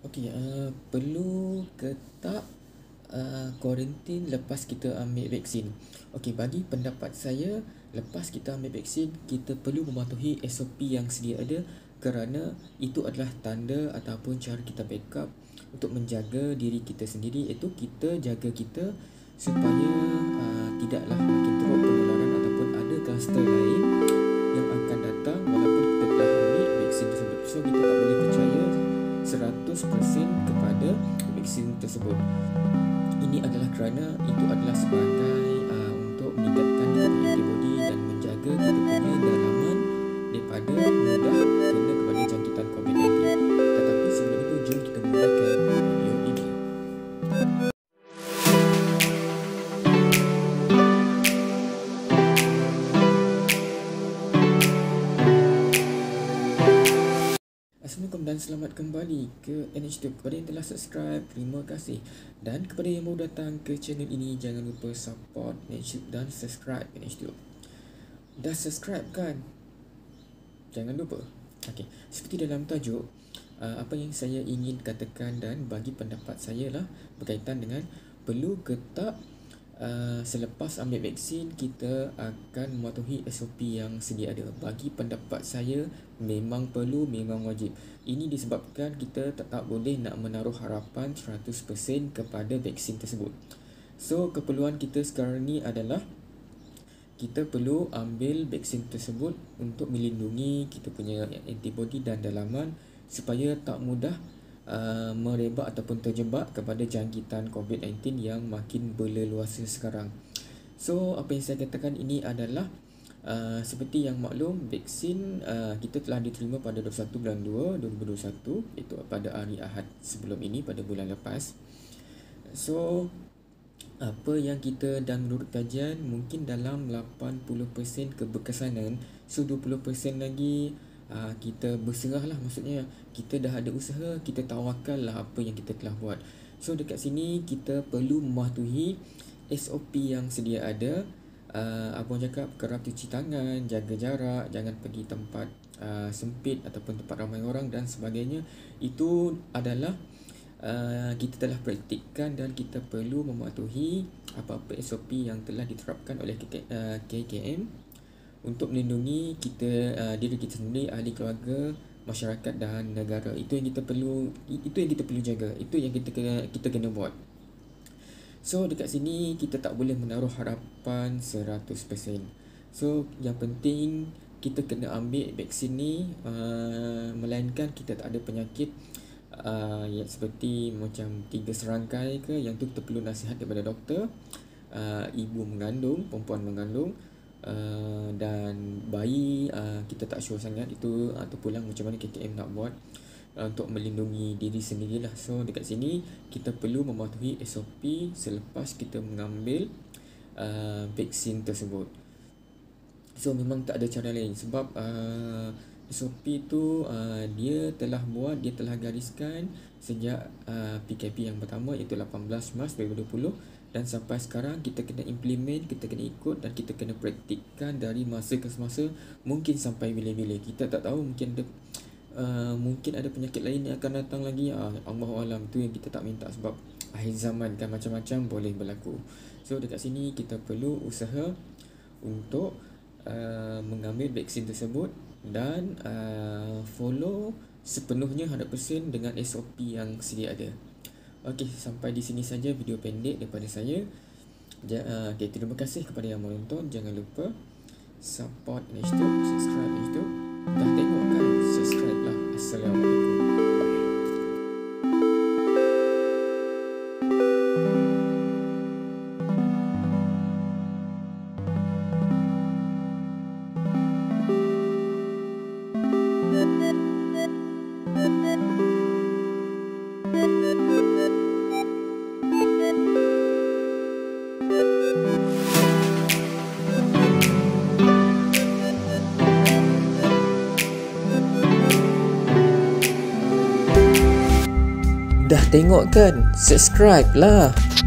Okey, perlu ke tak kuarantin lepas kita ambil vaksin? Okey, bagi pendapat saya, lepas kita ambil vaksin, kita perlu mematuhi SOP yang sedia ada kerana itu adalah tanda ataupun cara kita backup untuk menjaga diri kita sendiri, iaitu kita jaga kita supaya tidaklah makin teruk penularan ataupun ada kluster lain yang akan datang walaupun kita telah ambil vaksin tersebut. So kita tak boleh percaya 100% kepada vaksin tersebut. Ini adalah kerana itu adalah sebagai untuk meningkatkan kita punya antibody dan menjaga kita punya dalaman daripada mudah kena kepada jangkitan COVID-19. Tetapi sebelum itu, jom kita mulakan video ini. Assalamualaikum dan selamat kembali ke NHTube. Kepada yang telah subscribe, terima kasih. Dan kepada yang baru datang ke channel ini, jangan lupa support NHTube dan subscribe NHTube. Dah subscribe kan? Jangan lupa. Okey, seperti dalam tajuk, apa yang saya ingin katakan dan bagi pendapat saya lah berkaitan dengan perlu ke tak selepas ambil vaksin kita akan mematuhi SOP yang sedia ada. Bagi pendapat saya, memang perlu, memang wajib. Ini disebabkan kita tak boleh nak menaruh harapan 100% kepada vaksin tersebut. So, keperluan kita sekarang ni adalah kita perlu ambil vaksin tersebut untuk melindungi kita punya antibody dan dalaman supaya tak mudah merebak ataupun terjebak kepada jangkitan COVID-19 yang makin berleluasa sekarang. So, apa yang saya katakan ini adalah seperti yang maklum, vaksin kita telah diterima pada 21 bulan 2 2021, iaitu pada hari Ahad sebelum ini, pada bulan lepas. So, apa yang kita dan menurut kajian mungkin dalam 80% keberkesanan, so 20% lagi kita berserah lah, maksudnya kita dah ada usaha, kita tawakal lah apa yang kita telah buat. So dekat sini kita perlu mematuhi SOP yang sedia ada. Abang cakap kerap cuci tangan, jaga jarak, jangan pergi tempat sempit ataupun tempat ramai orang dan sebagainya. Itu adalah kita telah praktikkan dan kita perlu mematuhi apa-apa SOP yang telah diterapkan oleh KKM untuk melindungi kita, diri kita sendiri, ahli keluarga, masyarakat dan negara. Itu yang kita perlu jaga. Itu yang kita kena buat. So dekat sini kita tak boleh menaruh harapan 100%. So yang penting kita kena ambil vaksin ni, melainkan kita tak ada penyakit seperti macam 3 serangkai ke, yang tu kita perlu nasihat daripada doktor, ibu mengandung, perempuan mengandung, dan bayi kita tak sure sangat itu atau pulang macam mana KKM nak buat untuk melindungi diri sendirilah. So dekat sini kita perlu mematuhi SOP selepas kita mengambil vaksin tersebut. So memang tak ada cara lain sebab SOP tu dia telah gariskan sejak PKP yang pertama, iaitu 18 Mac 2020, dan sampai sekarang kita kena implement, kita kena ikut dan kita kena praktikkan dari masa ke semasa, mungkin sampai bila-bila kita tak tahu. Mungkin ada penyakit lain yang akan datang lagi, Allahualam. Tu yang kita tak minta sebab akhir zaman kan, macam-macam boleh berlaku. So dekat sini kita perlu usaha untuk mengambil vaksin tersebut dan follow sepenuhnya 100% dengan SOP yang sedia ada. Okey, sampai di sini saja video pendek daripada saya. Okay, terima kasih kepada yang menonton. Jangan lupa support NHTube, subscribe NHTube. Dah tengok kan? Subscribe lah. Assalamualaikum. Dah tengok kan? Subscribe lah.